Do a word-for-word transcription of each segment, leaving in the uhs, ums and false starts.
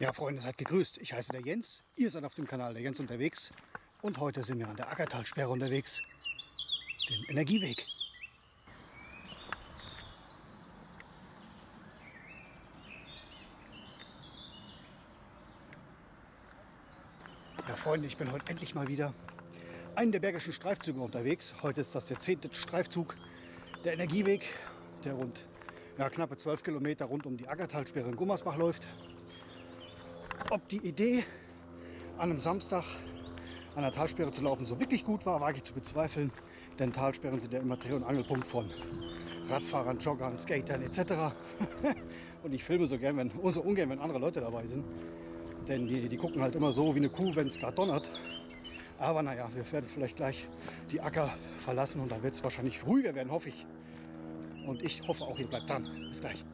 Ja, Freunde, seid gegrüßt. Ich heiße der Jens. Ihr seid auf dem Kanal der Jens unterwegs. Und heute sind wir an der Aggertalsperre unterwegs, dem Energieweg. Ja, Freunde, ich bin heute endlich mal wieder einen der bergischen Streifzüge unterwegs. Heute ist das der zehnte Streifzug, der Energieweg, der rund ja, knappe zwölf Kilometer rund um die Aggertalsperre in Gummersbach läuft. Ob die Idee, an einem Samstag an der Talsperre zu laufen, so wirklich gut war, wage ich zu bezweifeln. Denn Talsperren sind ja immer Dreh- und Angelpunkt von Radfahrern, Joggern, Skatern et cetera. Und ich filme so, gern, wenn, so ungern, wenn andere Leute dabei sind. Denn die, die gucken halt immer so wie eine Kuh, wenn es gerade donnert. Aber naja, wir werden vielleicht gleich die Acker verlassen und dann wird es wahrscheinlich ruhiger werden, hoffe ich. Und ich hoffe auch, ihr bleibt dran. Bis gleich.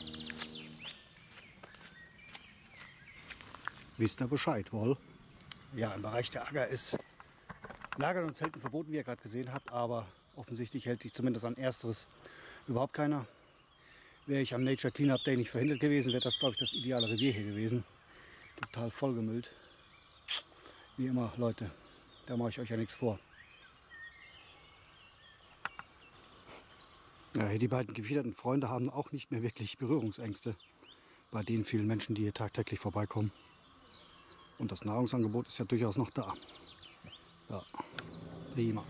Wisst ihr Bescheid, wohl? Ja, im Bereich der Agger ist Lagern und Zelten verboten, wie ihr gerade gesehen habt. Aber offensichtlich hält sich zumindest an Ersteres überhaupt keiner. Wäre ich am Nature Cleanup Day nicht verhindert gewesen, wäre das, glaube ich, das ideale Revier hier gewesen. Total vollgemüllt. Wie immer, Leute, da mache ich euch ja nichts vor. Ja, die beiden gefiederten Freunde haben auch nicht mehr wirklich Berührungsängste bei den vielen Menschen, die hier tagtäglich vorbeikommen. Und das Nahrungsangebot ist ja durchaus noch da. Ja, prima.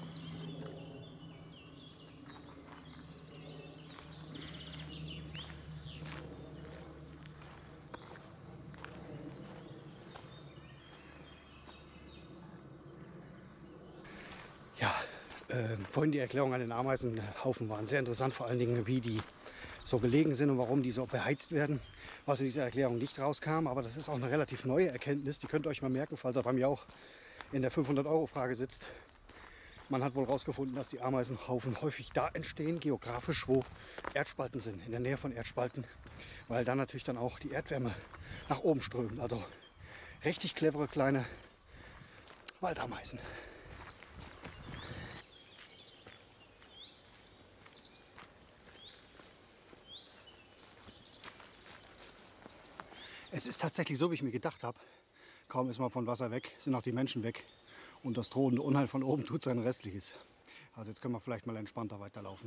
Ja, äh, vorhin die Erklärung an den Ameisenhaufen waren sehr interessant, vor allen Dingen wie die so gelegen sind und warum die so beheizt werden, was in dieser Erklärung nicht rauskam. Aber das ist auch eine relativ neue Erkenntnis, die könnt ihr euch mal merken, falls ihr bei mir auch in der fünfhundert Euro Frage sitzt. Man hat wohl herausgefunden, dass die Ameisenhaufen häufig da entstehen, geografisch, wo Erdspalten sind, in der Nähe von Erdspalten, weil dann natürlich dann auch die Erdwärme nach oben strömt. Also richtig clevere kleine Waldameisen. Es ist tatsächlich so, wie ich mir gedacht habe. Kaum ist man von Wasser weg, sind auch die Menschen weg. Und das drohende Unheil von oben tut sein Restliches. Also jetzt können wir vielleicht mal entspannter weiterlaufen.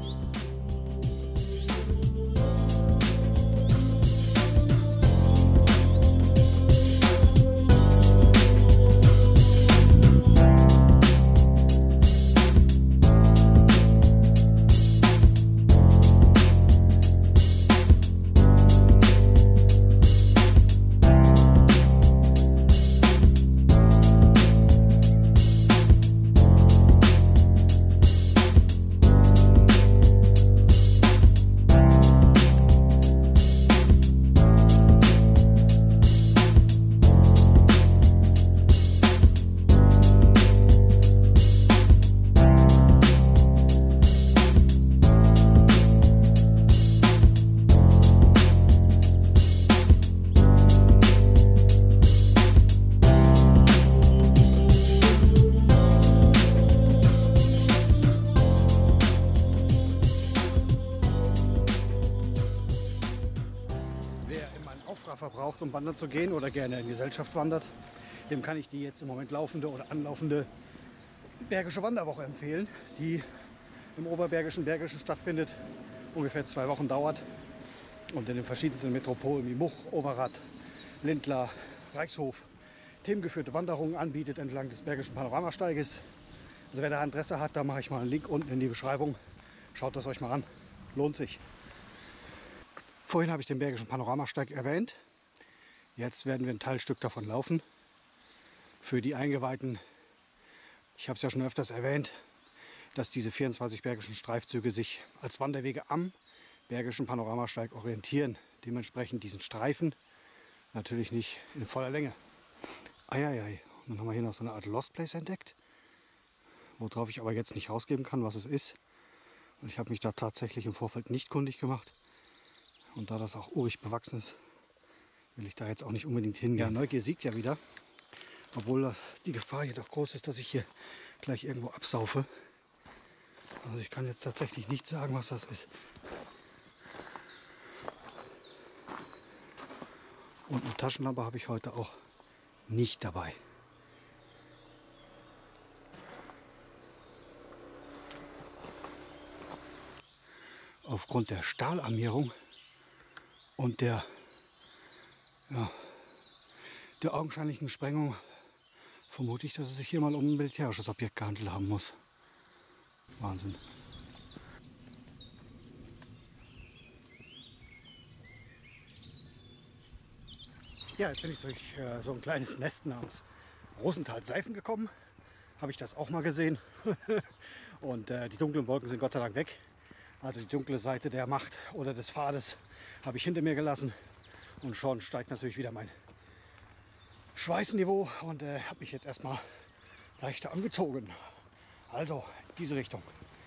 Verbraucht, um wandern zu gehen oder gerne in Gesellschaft wandert, dem kann ich die jetzt im Moment laufende oder anlaufende Bergische Wanderwoche empfehlen, die im Oberbergischen Bergischen stattfindet, ungefähr zwei Wochen dauert und in den verschiedensten Metropolen wie Much, Oberrad, Lindlar, Reichshof themengeführte Wanderungen anbietet entlang des Bergischen Panoramasteiges. Also wer da Interesse hat, da mache ich mal einen Link unten in die Beschreibung. Schaut das euch mal an, lohnt sich. Vorhin habe ich den Bergischen Panoramasteig erwähnt. Jetzt werden wir ein Teilstück davon laufen. Für die Eingeweihten, ich habe es ja schon öfters erwähnt, dass diese vierundzwanzig bergischen Streifzüge sich als Wanderwege am Bergischen Panoramasteig orientieren. Dementsprechend diesen Streifen natürlich nicht in voller Länge. Eieiei, und dann haben wir hier noch so eine Art Lost Place entdeckt, worauf ich aber jetzt nicht rausgeben kann, was es ist. Und ich habe mich da tatsächlich im Vorfeld nicht kundig gemacht. Und da das auch urig bewachsen ist, will ich da jetzt auch nicht unbedingt hingehen. Ja, Neugier siegt ja wieder. Obwohl die Gefahr hier doch groß ist, dass ich hier gleich irgendwo absaufe. Also ich kann jetzt tatsächlich nicht sagen, was das ist. Und eine Taschenlampe habe ich heute auch nicht dabei. Aufgrund der Stahlarmierung und der, ja, der augenscheinlichen Sprengung vermute ich, dass es sich hier mal um ein militärisches Objekt gehandelt haben muss. Wahnsinn. Ja, jetzt bin ich durch äh, so ein kleines Nest namens Rosenthal-Seifen gekommen. Habe ich das auch mal gesehen. Und äh, die dunklen Wolken sind Gott sei Dank weg. Also die dunkle Seite der Macht oder des Pfades habe ich hinter mir gelassen. Und schon steigt natürlich wieder mein Schweißniveau und äh, habe mich jetzt erstmal leichter angezogen. Also in diese Richtung.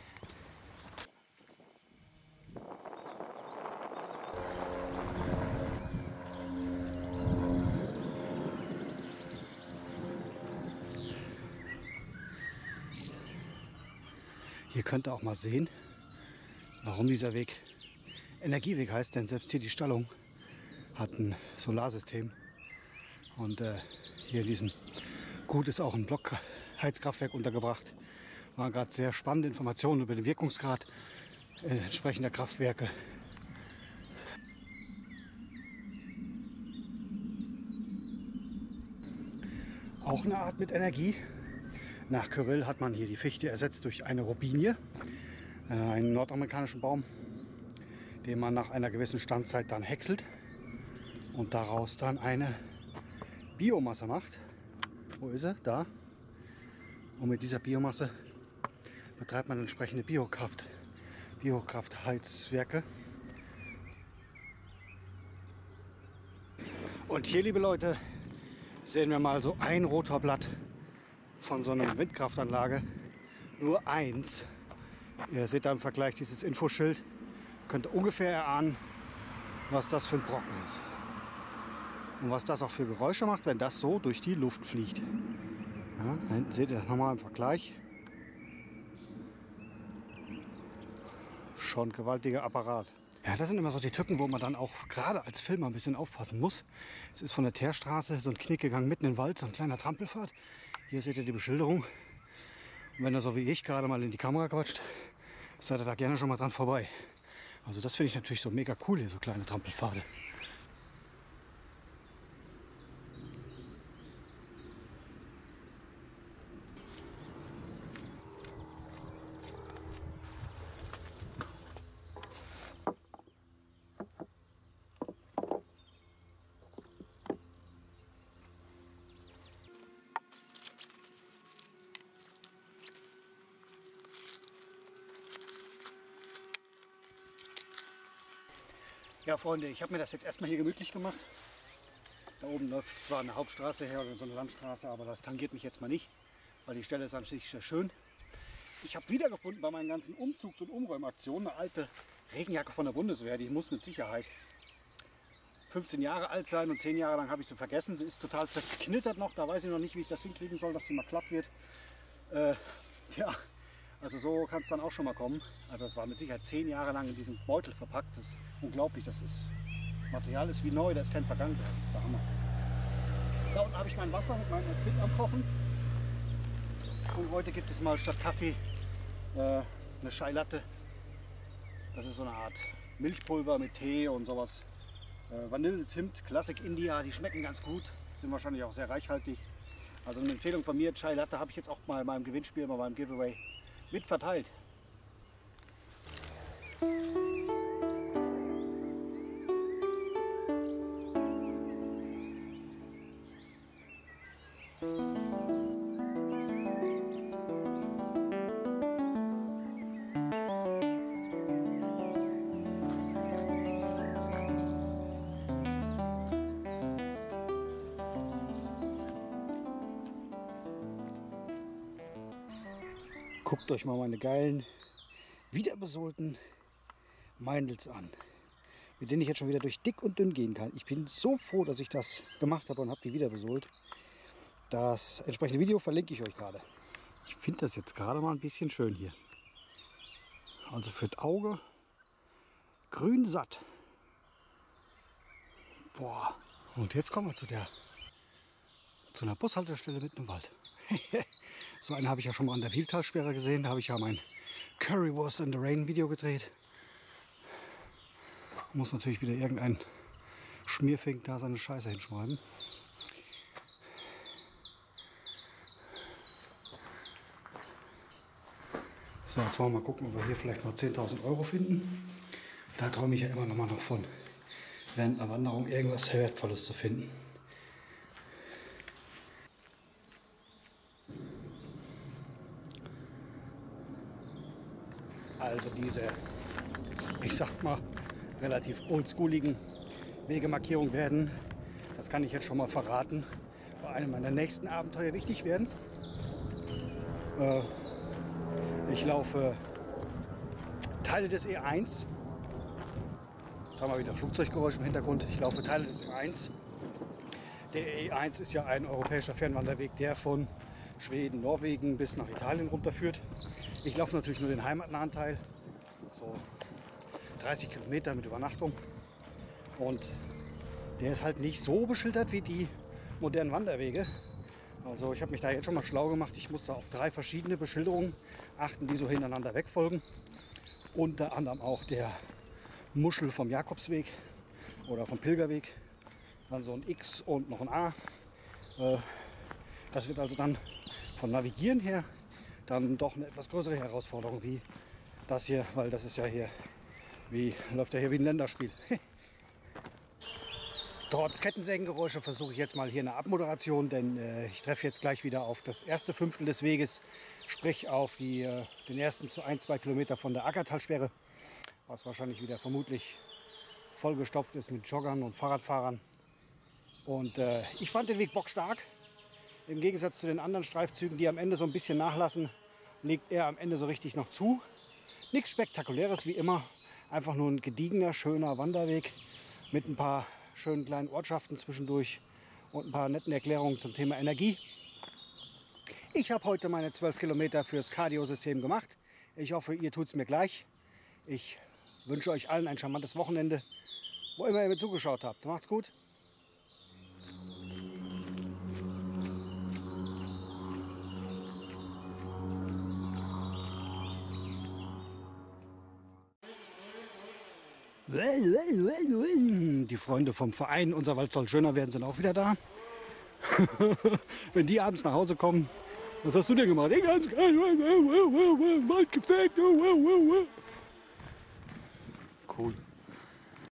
Hier könnt ihr auch mal sehen, warum dieser Weg Energieweg heißt, denn selbst hier die Stallung hat ein Solarsystem. Und äh, hier in diesem Gut ist auch ein Blockheizkraftwerk untergebracht. Waren gerade sehr spannende Informationen über den Wirkungsgrad äh, entsprechender Kraftwerke. Auch eine Art mit Energie. Nach Kyrill hat man hier die Fichte ersetzt durch eine Robinie, äh, einen nordamerikanischen Baum, den man nach einer gewissen Standzeit dann häckselt und daraus dann eine Biomasse macht. Wo ist er? Da. Und mit dieser Biomasse betreibt man entsprechende Biokraft, Biokraftheizwerke. Und hier, liebe Leute, sehen wir mal so ein Rotorblatt von so einer Windkraftanlage. Nur eins. Ihr seht da im Vergleich dieses Infoschild. Könnt ihr ungefähr erahnen, was das für ein Brocken ist. Und was das auch für Geräusche macht, wenn das so durch die Luft fliegt. Ja, da hinten seht ihr das nochmal im Vergleich. Schon gewaltiger Apparat. Ja, das sind immer so die Tücken, wo man dann auch gerade als Filmer ein bisschen aufpassen muss. Es ist von der Teerstraße so ein Knickgegangen mitten in den Wald, so ein kleiner Trampelpfad. Hier seht ihr die Beschilderung. Und wenn ihr so wie ich gerade mal in die Kamera quatscht, seid ihr da gerne schon mal dran vorbei. Also das finde ich natürlich so mega cool hier, so kleine Trampelpfade. Ja, Freunde, ich habe mir das jetzt erstmal hier gemütlich gemacht. Da oben läuft zwar eine Hauptstraße her oder so eine Landstraße, aber das tangiert mich jetzt mal nicht, weil die Stelle ist an sich sehr schön. Ich habe wiedergefunden bei meinen ganzen Umzugs- und Umräumaktionen eine alte Regenjacke von der Bundeswehr. Die muss mit Sicherheit fünfzehn Jahre alt sein und zehn Jahre lang habe ich sie vergessen. Sie ist total zerknittert noch, da weiß ich noch nicht, wie ich das hinkriegen soll, dass sie mal glatt wird. Äh, ja. Also so kann es dann auch schon mal kommen. Also es war mit Sicherheit zehn Jahre lang in diesem Beutel verpackt. Das ist unglaublich. Das ist, Material ist wie neu, da ist kein Vergangenheit. Das ist der Hammer. Da unten habe ich mein Wasser mit meinem Split am Kochen. Und heute gibt es mal statt Kaffee äh, eine Chai Latte. Das ist so eine Art Milchpulver mit Tee und sowas. Äh, Vanille, Zimt, Classic India, die schmecken ganz gut. Sind wahrscheinlich auch sehr reichhaltig. Also eine Empfehlung von mir, Chai Latte habe ich jetzt auch mal beim Gewinnspiel, mal beim Giveaway mit verteilt. Guckt euch mal meine geilen, wiederbesohlten Meindls an, mit denen ich jetzt schon wieder durch dick und dünn gehen kann. Ich bin so froh, dass ich das gemacht habe und habe die wieder besohlt. Das entsprechende Video verlinke ich euch gerade. Ich finde das jetzt gerade mal ein bisschen schön hier. Also für das Auge grün satt. Boah, Und jetzt kommen wir zu der zu einer Bushaltestelle mitten im Wald. So eine habe ich ja schon mal an der Wildtalsperre gesehen. Da habe ich ja mein Currywurst in the Rain Video gedreht. Muss natürlich wieder irgendein Schmierfink da seine Scheiße hinschreiben. So, jetzt wollen wir mal gucken, ob wir hier vielleicht noch zehntausend Euro finden. Da träume ich ja immer noch mal noch von, während einer Wanderung irgendwas Wertvolles zu finden. Also diese, ich sag mal, relativ oldschooligen Wegemarkierungen werden, das kann ich jetzt schon mal verraten, bei einem meiner nächsten Abenteuer wichtig werden. Äh, ich laufe Teile des E eins. Jetzt haben wir wieder Flugzeuggeräusche im Hintergrund. Ich laufe Teile des E eins. Der E eins ist ja ein europäischer Fernwanderweg, der von Schweden, Norwegen bis nach Italien runterführt. Ich laufe natürlich nur den heimatnahen Teil, so dreißig Kilometer mit Übernachtung. Und der ist halt nicht so beschildert wie die modernen Wanderwege. Also ich habe mich da jetzt schon mal schlau gemacht. Ich muss da auf drei verschiedene Beschilderungen achten, die so hintereinander wegfolgen. Unter anderem auch der Muschel vom Jakobsweg oder vom Pilgerweg. Dann so ein X und noch ein A. Das wird also dann vom Navigieren her dann doch eine etwas größere Herausforderung wie das hier, weil das ist ja hier, wie läuft ja hier wie ein Länderspiel. Trotz Kettensägengeräusche versuche ich jetzt mal hier eine Abmoderation, denn äh, ich treffe jetzt gleich wieder auf das erste Fünftel des Weges, sprich auf die, äh, den ersten zu ein, zwei Kilometer von der Aggertalsperre, was wahrscheinlich wieder vermutlich vollgestopft ist mit Joggern und Fahrradfahrern. Und äh, ich fand den Weg bockstark. Im Gegensatz zu den anderen Streifzügen, die am Ende so ein bisschen nachlassen, legt er am Ende so richtig noch zu. Nichts Spektakuläres wie immer, einfach nur ein gediegener, schöner Wanderweg mit ein paar schönen kleinen Ortschaften zwischendurch und ein paar netten Erklärungen zum Thema Energie. Ich habe heute meine zwölf Kilometer fürs Cardio-System gemacht. Ich hoffe, ihr tut es mir gleich. Ich wünsche euch allen ein charmantes Wochenende, wo immer ihr mir zugeschaut habt. Macht's gut. Die Freunde vom Verein Unser Wald soll schöner werden sind auch wieder da. Wenn die abends nach Hause kommen, was hast du denn gemacht? Ich ganz Wald gefegt. Cool.